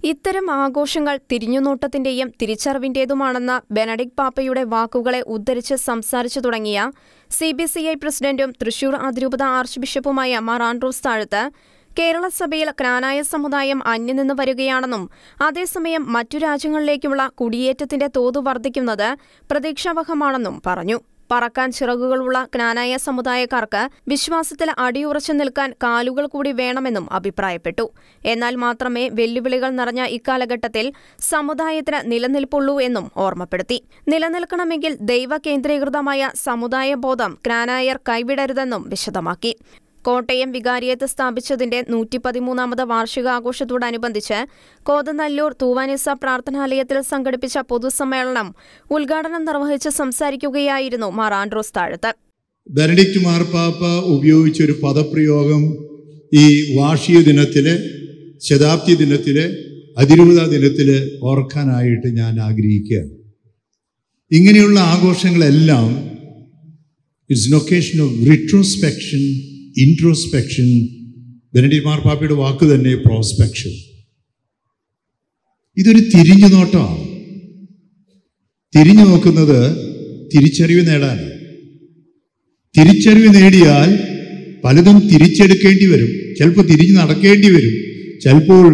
ഇത്തരം ആഘോഷങ്ങൾ തിരിഞ്ഞുനോട്ടത്തിന്റെയും തിരിച്ചറിവിന്റേതുമാണെന്ന ബെനഡിക്ട് പാപ്പയുടെ വാക്കുകളെ ഉദ്ധരിച്ച് സംസാരിച്ചു തുടങ്ങിയ CBCI പ്രസിഡന്റും തൃശൂർ അതിരൂപത ആർച്ച് ബിഷപ്പുമായ മാർ ആൻഡ്രൂസ് താഴത്ത്, കേരള സഭയിൽ ക്നാനായ സമുദായം അന്യനിന്ന് വരികയാണെന്നും അതേസമയം മറ്റു രാജ്യങ്ങളിലേക്കുള്ള കുടിയേറ്റത്തിന്റെ തോത് വർദ്ധിക്കുന്നത് പ്രതീക്ഷാവഹമാണെന്നും പറഞ്ഞു. പറക്കാൻ ചിറകുകളുള്ള ക്നാനായ സമുദായക്കാർക്ക് വിശ്വാസത്തിൽ അടിയുറച്ചു നിൽക്കാൻ കാലുകൾ കൂടി വേണമെന്നും അഭിപ്രായപ്പെട്ടു. എന്നാൽ മാത്രമേ വെല്ലുവിളികൾ നിറഞ്ഞ ഇക്കാലഘട്ടത്തിൽ സമുദായത്തിന് നിലനിൽപ്പുള്ളൂ എന്നും ഓർമ്മപ്പെടുത്തി. നിലനിൽക്കണമെങ്കിൽ ദൈവ കേന്ദ്രീകൃതമായ സമുദായ ബോധം ക്നാനായർ കൈവിടരുതെന്നും വിശദമാക്കി. കോട്ടയം വികാരിയത്ത് സ്ഥാപിച്ചതിന്റെ 113ാമത് വാർഷികാഘോഷത്തോടനുബന്ധിച്ച് കോതനല്ലൂർ തൂവാനിസ പ്രാർത്ഥനാലയത്തിൽ സംഘടിപ്പിച്ച പൊതുസമ്മേളനം ഉദ്ഘാടനം നിർവഹിച്ച് സംസാരിക്കുകയായിരുന്നു മാർ ആൻഡ്രൂസ് താഴത്ത്. ബെനഡിക്ട് മാർപ്പാപ്പ ഉപയോഗിച്ചൊരു പദപ്രയോഗം ഈ വാർഷിക ദിനത്തില്, ശതാബ്ദി ദിനത്തില്, അതിരൂപത ദിനത്തില് ഓർക്കാനായിട്ട് ഞാൻ ആഗ്രഹിക്കുകയാണ്. ഇങ്ങനെയുള്ള ആഘോഷങ്ങളെല്ലാം it's an occasion of retrospection, introspection. Benedict മാർപ്പാപ്പയുടെ വാക്ക് തന്നെ പ്രോസ്പെക്ഷൻ. ഇതൊരു തിരിഞ്ഞു നോട്ടമാണ്. തിരിഞ്ഞു നോക്കുന്നത് തിരിച്ചറിവ് നേടാനാണ്. തിരിച്ചറിവ് നേടിയാൽ പലതും തിരിച്ചെടുക്കേണ്ടി വരും. ചിലപ്പോൾ തിരിഞ്ഞു നടക്കേണ്ടി വരും, ചിലപ്പോൾ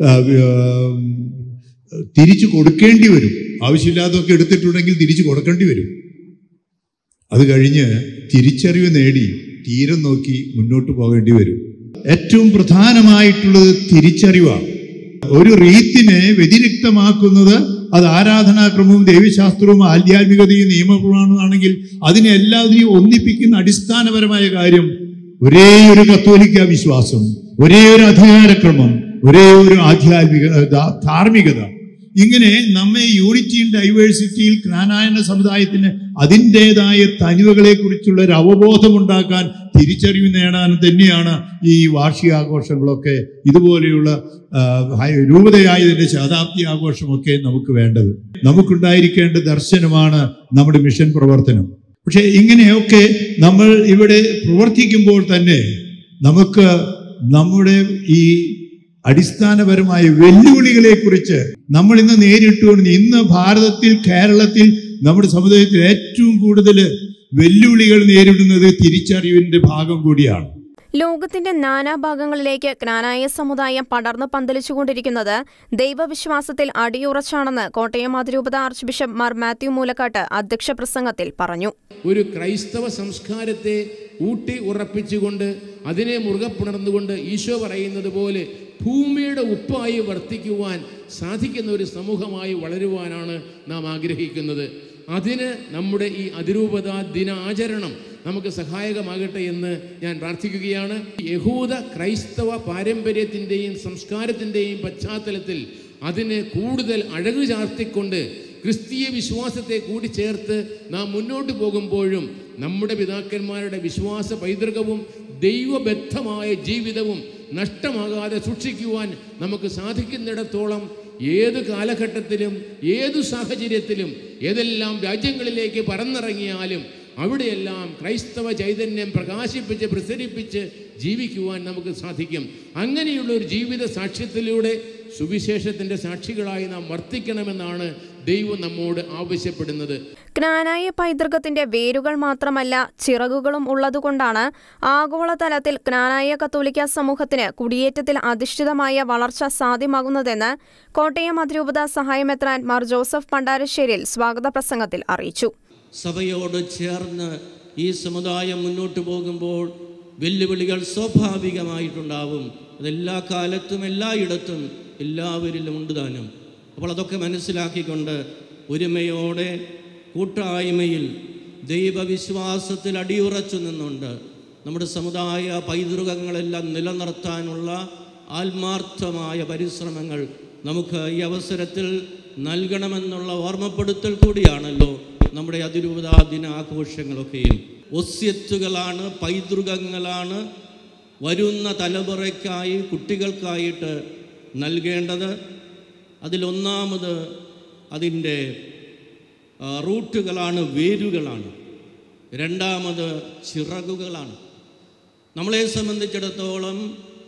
തിരിച്ചു കൊടുക്കേണ്ടി വരും. ആവശ്യമില്ലാതൊക്കെ എടുത്തിട്ടുണ്ടെങ്കിൽ തിരിച്ചു കൊടുക്കേണ്ടി വരും. അത് കഴിഞ്ഞ് തിരിച്ചറിവ് നേടി തീരം നോക്കി മുന്നോട്ട് പോകേണ്ടി വരും. ഏറ്റവും പ്രധാനമായിട്ടുള്ളത് തിരിച്ചറിവാണ്. ഒരു റീത്തിനെ വ്യതിരിക്തമാക്കുന്നത് അത് ആരാധനാക്രമവും ദൈവശാസ്ത്രവും ആധ്യാത്മികതയും നിയമപ്രമാണമാണെങ്കിൽ അതിനെ എല്ലാവരെയും ഒന്നിപ്പിക്കുന്ന അടിസ്ഥാനപരമായ കാര്യം ഒരേ ഒരു കത്തോലിക്ക വിശ്വാസം, ഒരേ ഒരു അധികാരക്രമം, ഒരേ ഒരു ധാർമ്മികത. ഇങ്ങനെ നമ്മെ യൂണിറ്റിയും ഡൈവേഴ്സിറ്റിയിൽ ക്നാനായ സമുദായത്തിന് അതിൻ്റെതായ തനിവുകളെ കുറിച്ചുള്ള ഒരു അവബോധമുണ്ടാക്കാൻ, തിരിച്ചറിവ് നേടാൻ തന്നെയാണ് ഈ വാർഷികാഘോഷങ്ങളൊക്കെ, ഇതുപോലെയുള്ള രൂപതയായതിൻ്റെ ശതാബ്ദി ആഘോഷമൊക്കെ നമുക്ക് വേണ്ടത്. നമുക്കുണ്ടായിരിക്കേണ്ട ദർശനമാണ് നമ്മുടെ മിഷൻ പ്രവർത്തനം. പക്ഷെ ഇങ്ങനെയൊക്കെ നമ്മൾ ഇവിടെ പ്രവർത്തിക്കുമ്പോൾ തന്നെ നമുക്ക് നമ്മുടെ ഈ അടിസ്ഥാനപരമായ വെല്ലുവിളികളെ കുറിച്ച് നമ്മൾ ഇന്ന് നേരിട്ടുകൊണ്ട്, ഇന്ന് ഭാരതത്തിൽ, കേരളത്തിൽ, നമ്മുടെ സമുദായത്തിൽ ഏറ്റവും കൂടുതൽ വെല്ലുവിളികൾ നേരിടുന്നത് തിരിച്ചറിവിന്റെ ഭാഗം കൂടിയാണ്. ലോകത്തിന്റെ നാനാഭാഗങ്ങളിലേക്ക് ക്നാനായ സമുദായം പടർന്നു പന്തലിച്ചുകൊണ്ടിരിക്കുന്നത് ദൈവവിശ്വാസത്തിൽ അടിയുറച്ചാണെന്ന് കോട്ടയം അതിരൂപത ആർച്ച് ബിഷപ്പ് മാർ മാത്യു മൂലക്കാട്ട് അധ്യക്ഷ പ്രസംഗത്തിൽ പറഞ്ഞു. ഒരു ക്രൈസ്തവ സംസ്കാരത്തെ ഊട്ടി ഉറപ്പിച്ചുകൊണ്ട് അതിനെ മുറുകെ പുണർന്നുകൊണ്ട് ഈശോ പറയുന്നത് പോലെ ഭൂമിയുടെ ഉപ്പായി വർത്തിക്കുവാൻ സാധിക്കുന്ന ഒരു സമൂഹമായി വളരുവാനാണ് നാം ആഗ്രഹിക്കുന്നത്. അതിന് നമ്മുടെ ഈ അതിരൂപത ദിനാചരണം നമുക്ക് സഹായകമാകട്ടെ എന്ന് ഞാൻ പ്രാർത്ഥിക്കുകയാണ്. യഹൂദ ക്രൈസ്തവ പാരമ്പര്യത്തിൻ്റെയും സംസ്കാരത്തിൻ്റെയും പശ്ചാത്തലത്തിൽ അതിന് കൂടുതൽ അഴകു ചാർത്തിക്കൊണ്ട് ക്രിസ്തീയ വിശ്വാസത്തെ കൂടി ചേർത്ത് നാം മുന്നോട്ട് പോകുമ്പോഴും നമ്മുടെ പിതാക്കന്മാരുടെ വിശ്വാസ പൈതൃകവും ദൈവബദ്ധമായ ജീവിതവും നഷ്ടമാകാതെ സൂക്ഷിക്കുവാൻ നമുക്ക് സാധിക്കുന്നിടത്തോളം ഏത് കാലഘട്ടത്തിലും ഏതു സാഹചര്യത്തിലും ഏതെല്ലാം രാജ്യങ്ങളിലേക്ക് പറന്നിറങ്ങിയാലും അവിടെയെല്ലാം ക്രൈസ്തവ ചൈതന്യം പ്രകാശിപ്പിച്ച് പ്രസരിപ്പിച്ച് ജീവിക്കുവാൻ നമുക്ക് സാധിക്കും. അങ്ങനെയുള്ള ഒരു ജീവിത സാക്ഷ്യത്തിലൂടെ സുവിശേഷത്തിൻ്റെ സാക്ഷികളായി നാം വർത്തിക്കണമെന്നാണ് ദൈവം നമ്മോട് ആവശ്യപ്പെടുന്നത്. ക്നാനായ പൈതൃകത്തിന്റെ വേരുകൾ മാത്രമല്ല ചിറകുകളും ഉള്ളതുകൊണ്ടാണ് ആഗോളതലത്തിൽ ക്നാനായ കത്തോലിക്ക സമൂഹത്തിന് കുടിയേറ്റത്തിൽ അധിഷ്ഠിതമായ വളർച്ച സാധ്യമാകുന്നതെന്ന് കോട്ടയം അതിരൂപത സഹായമെത്രാൻ മാർ ജോസഫ് പണ്ടാരശ്ശേരിൽ സ്വാഗത പ്രസംഗത്തിൽ അറിയിച്ചു. സഭയോട് ചേർന്ന് ഈ സമുദായം മുന്നോട്ട് പോകുമ്പോൾ വെല്ലുവിളികൾ സ്വാഭാവികമായിട്ടുണ്ടാവും. അതെല്ലാ കാലത്തും എല്ലായിടത്തും എല്ലാവരിലും ഉണ്ട് താനും. അപ്പോൾ അതൊക്കെ മനസ്സിലാക്കിക്കൊണ്ട് ഒരുമയോടെ കൂട്ടായ്മയിൽ ദൈവവിശ്വാസത്തിൽ അടിയുറച്ചു നിന്നുകൊണ്ട് നമ്മുടെ സമുദായ പൈതൃകങ്ങളെല്ലാം നിലനിർത്താനുള്ള ആത്മാർത്ഥമായ പരിശ്രമങ്ങൾ നമുക്ക് ഈ അവസരത്തിൽ നൽകണമെന്നുള്ള ഓർമ്മപ്പെടുത്തൽ കൂടിയാണല്ലോ നമ്മുടെ അതിരൂപത ദിനാഘോഷങ്ങളൊക്കെയും. ഒസ്യത്തുകളാണ്, പൈതൃകങ്ങളാണ് വരുന്ന തലമുറയ്ക്കായി, കുട്ടികൾക്കായിട്ട് നൽകേണ്ടത്. അതിലൊന്നാമത് അതിൻ്റെ റൂട്ടുകളാണ്, വേരുകളാണ്. രണ്ടാമത് ചിറകുകളാണ്. നമ്മളെ സംബന്ധിച്ചിടത്തോളം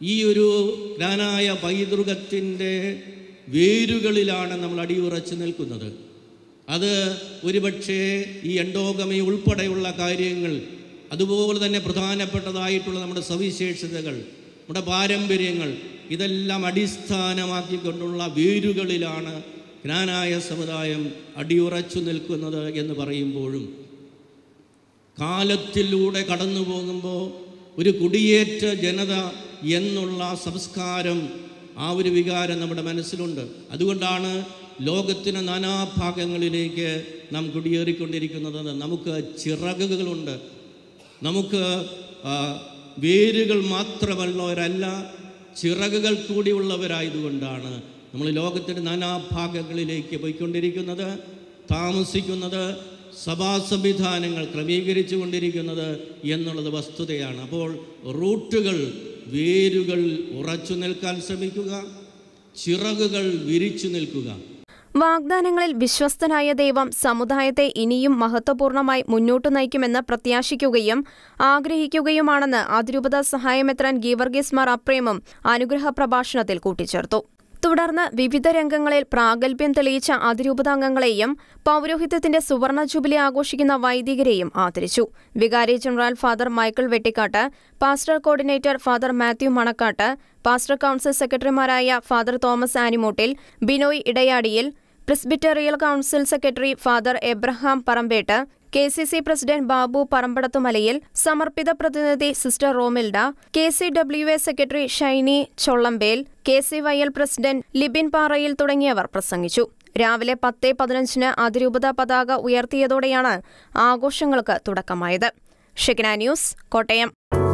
ഈ ഒരു ജ്ഞാനായ പൈതൃകത്തിൻ്റെ വേരുകളിലാണ് നമ്മൾ അടിയുറച്ച് നിൽക്കുന്നത്. അത് ഒരുപക്ഷേ ഈ എൻഡോഗമി ഉൾപ്പെടെയുള്ള കാര്യങ്ങൾ, അതുപോലെ തന്നെ പ്രധാനപ്പെട്ടതായിട്ടുള്ള നമ്മുടെ സവിശേഷതകൾ, നമ്മുടെ പാരമ്പര്യങ്ങൾ, ഇതെല്ലാം അടിസ്ഥാനമാക്കിക്കൊണ്ടുള്ള വേരുകളിലാണ് ജ്ഞാനായ സമുദായം അടിയുറച്ചു നിൽക്കുന്നത് എന്ന് പറയുമ്പോഴും, കാലത്തിലൂടെ കടന്നു പോകുമ്പോൾ ഒരു കുടിയേറ്റ ജനത എന്നുള്ള സംസ്കാരം, ആ ഒരു വികാരം നമ്മുടെ മനസ്സിലുണ്ട്. അതുകൊണ്ടാണ് ലോകത്തിന് നാനാഭാഗങ്ങളിലേക്ക് നാം കുടിയേറിക്കൊണ്ടിരിക്കുന്നത്. നമുക്ക് ചിറകുകളുണ്ട്, നമുക്ക് വേരുകൾ മാത്രമുള്ളവരല്ല, ചിറകുകൾ കൂടിയുള്ളവരായതുകൊണ്ടാണ് നമ്മൾ ലോകത്തിൻ്റെ നാനാഭാഗങ്ങളിലേക്ക് പോയിക്കൊണ്ടിരിക്കുന്നത്, താമസിക്കുന്നത്, സഭാ സംവിധാനങ്ങൾ ക്രമീകരിച്ചു കൊണ്ടിരിക്കുന്നത് എന്നുള്ളത് വസ്തുതയാണ്. അപ്പോൾ റൂട്ടുകൾ, വേരുകൾ ഉറച്ചു നിൽക്കാൻ ശ്രമിക്കുക, ചിറകുകൾ വിരിച്ചു നിൽക്കുക. വാഗ്ദാനങ്ങളിൽ വിശ്വസ്തനായ ദൈവം സമുദായത്തെ ഇനിയും മഹത്വപൂർണമായി മുന്നോട്ടു നയിക്കുമെന്ന് പ്രത്യാശിക്കുകയും ആഗ്രഹിക്കുകയുമാണെന്ന് അതിരൂപത സഹായമെത്രാൻ ഗീവർഗീസ് മാർ അപ്രേമും അനുഗ്രഹ പ്രഭാഷണത്തിൽ കൂട്ടിച്ചേർത്തു. തുടർന്ന് വിവിധ രംഗങ്ങളിൽ പ്രാഗൽഭ്യം തെളിയിച്ച അതിരൂപതാംഗങ്ങളെയും പൗരോഹിത്യത്തിന്റെ സുവർണ ജൂബിലി ആഘോഷിക്കുന്ന വൈദികരെയും ആദരിച്ചു. വികാരി general father Michael Vettikkatt, pastor coordinator father Mathew Manakkatt, pastor council സെക്രട്ടറിമാരായ father Thomas Animoottil, Binoy Idayadiyil, presbyterial council secretary father Abraham Parampett, KCC president Babu Parampadathumalayil, സമർപ്പിത പ്രതിനിധി sister Romilda, KCWA secretary Shiny Chollampel, KCYL president Libin Parayil തുടങ്ങിയവർ പ്രസംഗിച്ചു. രാവിലെ 10:15 അതിരൂപത പതാക ഉയർത്തിയതോടെയാണ് ആഘോഷങ്ങൾക്ക് തുടക്കമായത്. ഷെക്കിന ന്യൂസ്, കോട്ടയം.